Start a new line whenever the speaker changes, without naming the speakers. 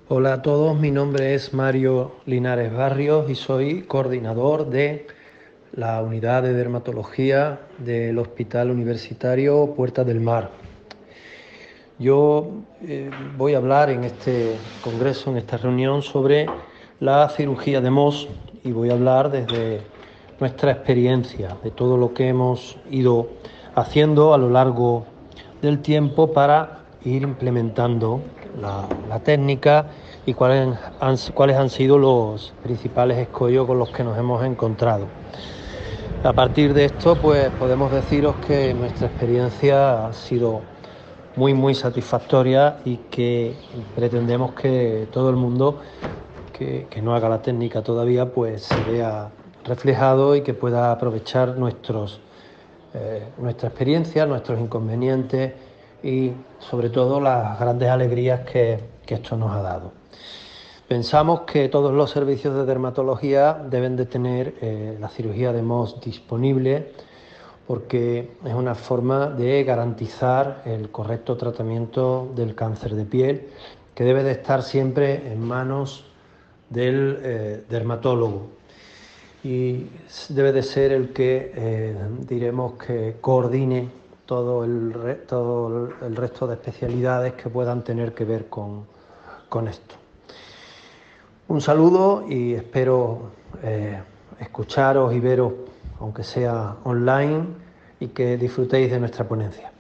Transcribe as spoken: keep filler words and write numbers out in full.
Hola a todos, mi nombre es Mario Linares Barrios y soy coordinador de la unidad de dermatología del Hospital Universitario Puerta del Mar. Yo eh, voy a hablar en este congreso, en esta reunión, sobre la cirugía de Mohs y voy a hablar desde nuestra experiencia, de todo lo que hemos ido haciendo a lo largo del tiempo para ir implementando la, la técnica y cuáles han, cuáles han sido los principales escollos con los que nos hemos encontrado. A partir de esto, pues podemos deciros que nuestra experiencia ha sido muy muy satisfactoria y que pretendemos que todo el mundo que, que no haga la técnica todavía pues se vea reflejado y que pueda aprovechar nuestros, eh, nuestra experiencia, nuestros inconvenientes y sobre todo las grandes alegrías que, que esto nos ha dado. Pensamos que todos los servicios de dermatología deben de tener eh, la cirugía de Mohs disponible porque es una forma de garantizar el correcto tratamiento del cáncer de piel que debe de estar siempre en manos del eh, dermatólogo y debe de ser el que eh, diremos que coordine todo el, re todo el resto de especialidades que puedan tener que ver con, con esto. Un saludo y espero eh, escucharos y veros, aunque sea online, y que disfrutéis de nuestra ponencia.